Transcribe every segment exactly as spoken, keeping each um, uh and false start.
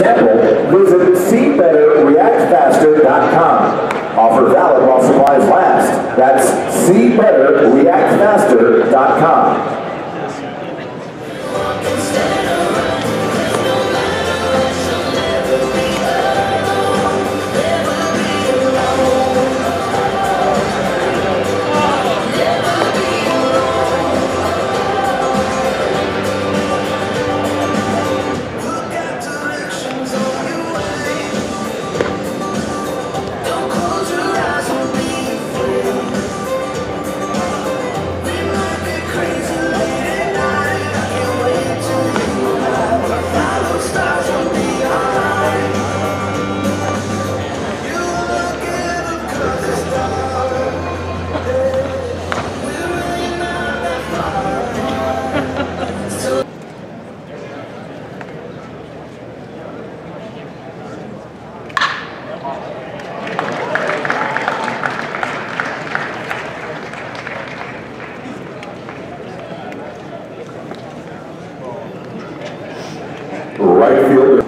sample, visit see better react faster dot com. Offer valid while supplies last. That's see better react faster dot com. Right fielder.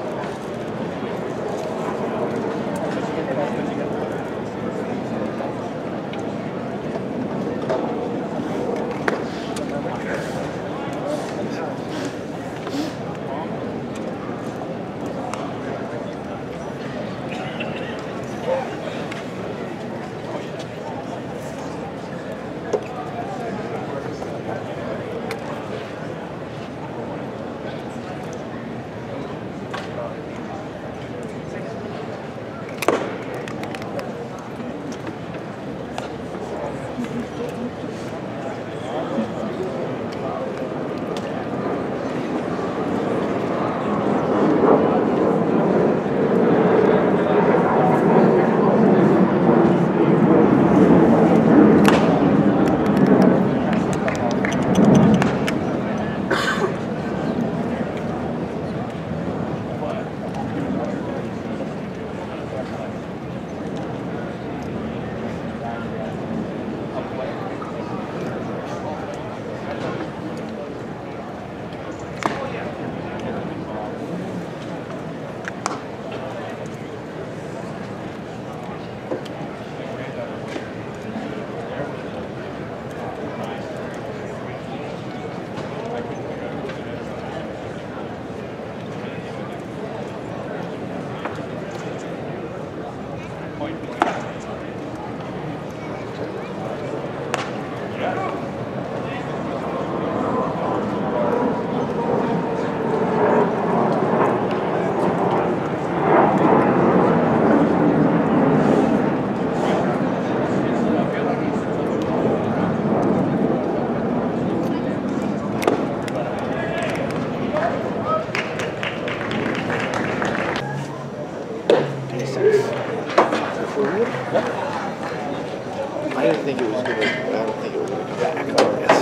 I didn't think it was gonna. I don't think it was gonna come back. I guess.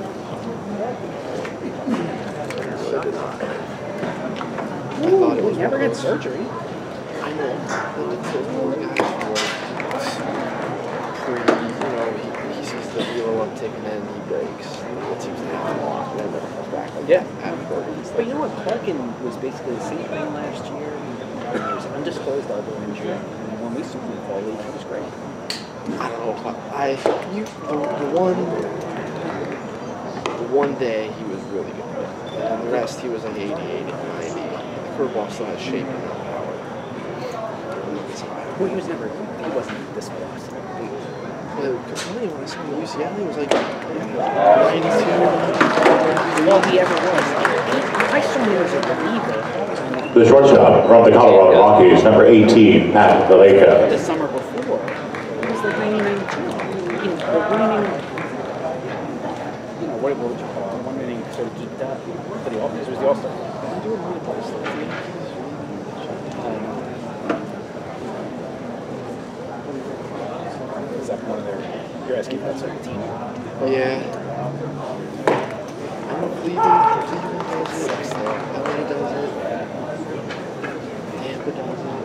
I did not. I thought it was. Never get surgery. I know. But those poor guys were pretty. You know, he, he sees the wheel uptick and then he breaks. It seems to happen a lot, and then never comes back. Like Yeah. But you know what? Clarkin was basically the same thing last year. He was undisclosed elbow injury, and when we saw him in fall league, he was great. I don't know. I you the, the one the one day he was really good, and the rest he was like eighty, eighty, ninety. The curveball still has shape and no power. Well, he was never. He wasn't this velocity. But Kaprielian, when I saw him at U C L, he was like ninety-two. All he ever was. I saw him as a reliever. The shortstop from the Colorado Rockies, number eighteen, Matt Valleca. The summer before, it was like ninety-nine. You know, the winning, you know, what, what would you call it? One inning sort of geeked up for the All-Star. This was the All-Star. Is that one of their, you're asking about sort of team? Yeah. I don't believe in Cleveland does it. L A does it. Tampa does it.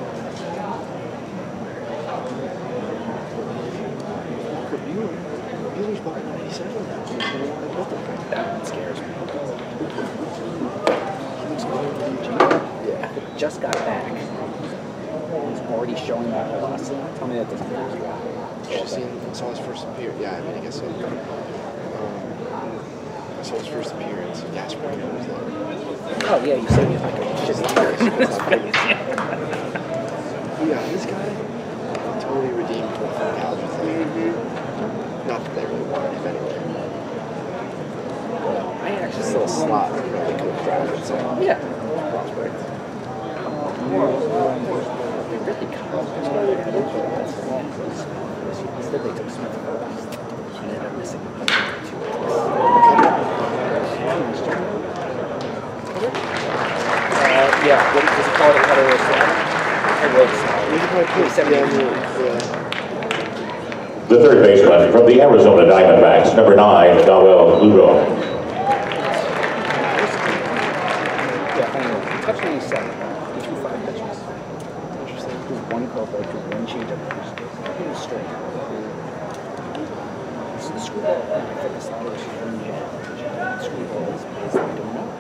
Bueller's about ninety-seven now. That one scares me. He looks older than Eugene. Yeah. just got back. He's already showing that velocity. Tell me that doesn't freak you out. You've seen, saw his first appearance. Yeah, I mean, I guess so. Um, I saw his first appearance. Kaprielian was there. Oh, yeah, you said he was like a shit face. Yeah, this guy totally redeemed the nostalgia thing. Not that they really wanted him anyway. I actually still a slot that really could have drafted someone. Yeah. Prospect. They really kind of instead they took Smith first. He ended up missing two weeks. Uh, yeah, what does it call it? Cutter or slot? I wrote slot. The third baseman from the Arizona Diamondbacks, number nine, Noel Lugo. Yeah, anyway, touch ninety-seven. He threw five pitches. Interesting. He threw one curveball, threw one changeup. He was straight. So the screwball, I think the slider was from the screwball is basically doing that.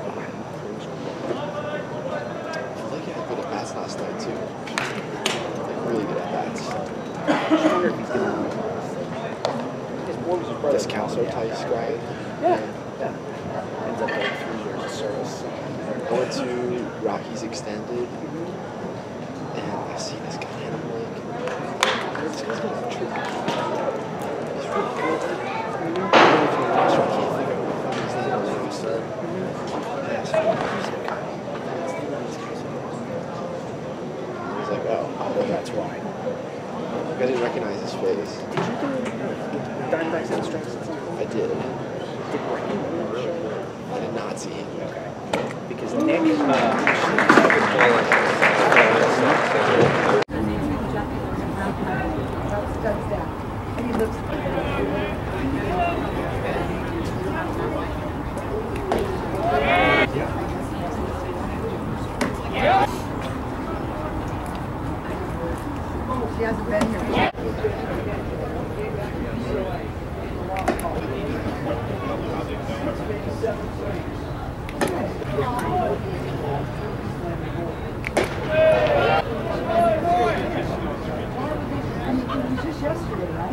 I like he had good at bats last night, too. Like, really good at bats. I just wonder if he's going to his boy was his brother. This Calso Tice guy. Yeah, yeah. Ends up getting three years of service. I went to Rockies Extended, and I see this guy, and I'm like, this guy's gonna be tricky. He's really good. I don't know if you watch, I can't think of what his name was. He said, yeah, so he's a guy. He was like, oh, Oh, that's why. I didn't recognize his face. Did you do Diamondbacks and Strikes at some point? I did. Did Brandon? I did not see him. Okay. Because Nick, uh, She hasn't been here. Just yesterday, right?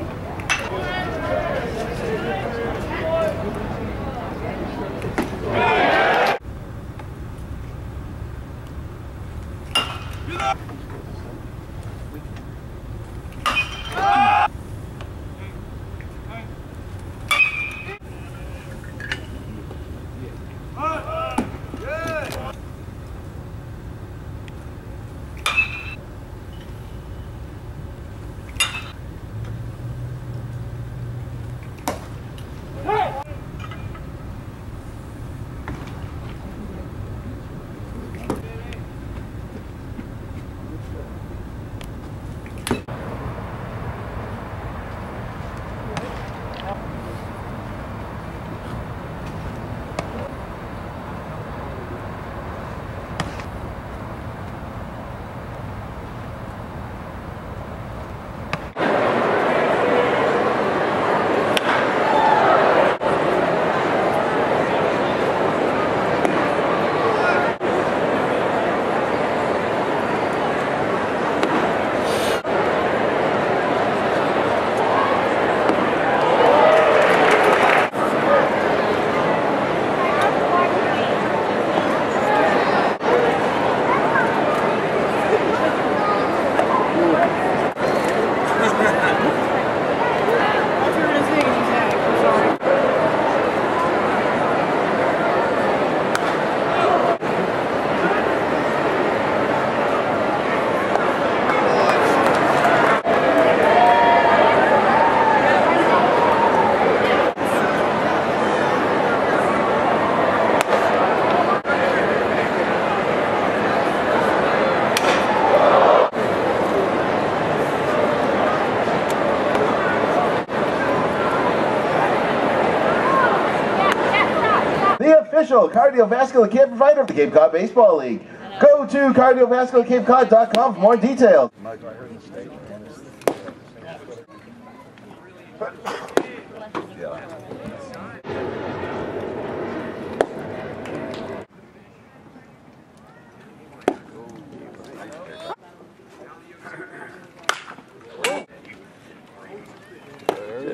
Official cardiovascular care provider of the Cape Cod Baseball League. Go to cardiovascular cape cod dot com for more details.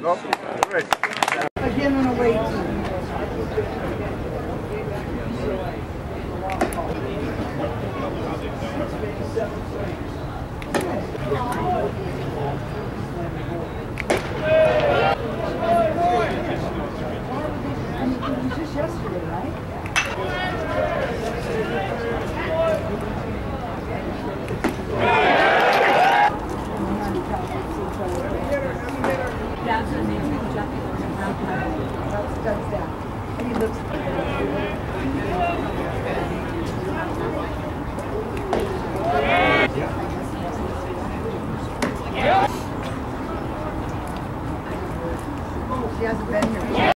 Again on a way team. And it was just yesterday, right? That's does that. And he looks